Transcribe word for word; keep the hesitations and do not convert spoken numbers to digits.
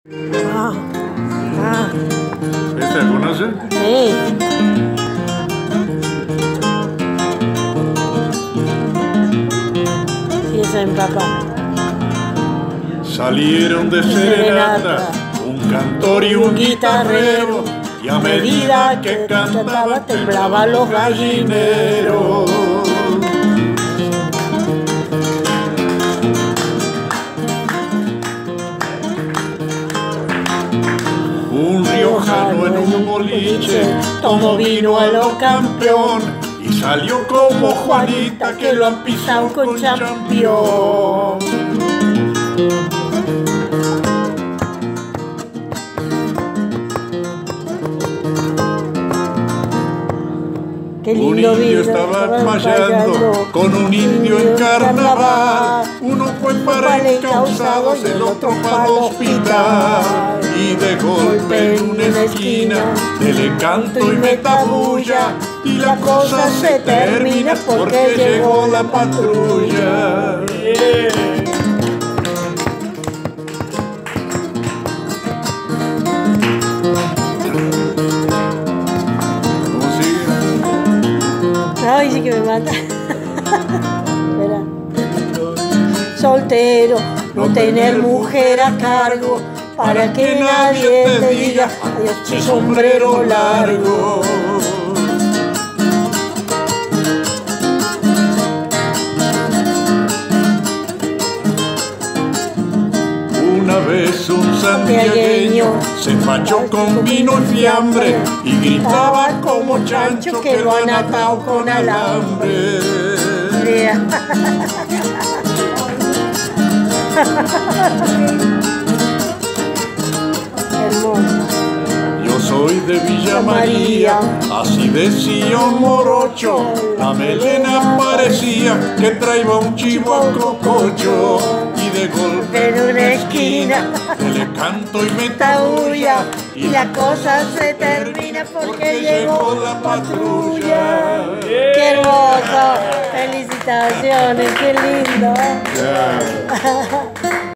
Ah, ah. ¿Este lo conoce? Sí. Sí, ese es mi papá. Salieron de serenata un cantor y un guitarrero, y a medida que cantaba temblaban los gallineros. Un riojano en un boliche tomó vino a lo campeón y salió como Juanita que lo han pisado con champión. Qué Un lindo indio vino, estaba desmayando con un indio en carnaval. Uno fue para encausados, el otro para el hospital. Y de golpe en una esquina, le canto y me tabulla, y la cosa se termina porque llegó la patrulla. Ay, sí que me mata. Espera. Soltero, no tener mujer a cargo, para que nadie te diga, adiós, ese sombrero largo. Una vez un santiagueño se fachó con vino y fiambre y gritaba como chancho que lo han atado con alambre. Hermoso. Yo soy de Villa María, así decía un morocho. La melena parecía que traía un chivo a cococho. Y de golpe En una esquina le canto y me tabulla, y la cosa se termina porque llegó la patrulla. ¡Qué hermoso! Felicitaciones, qué lindo. Yeah.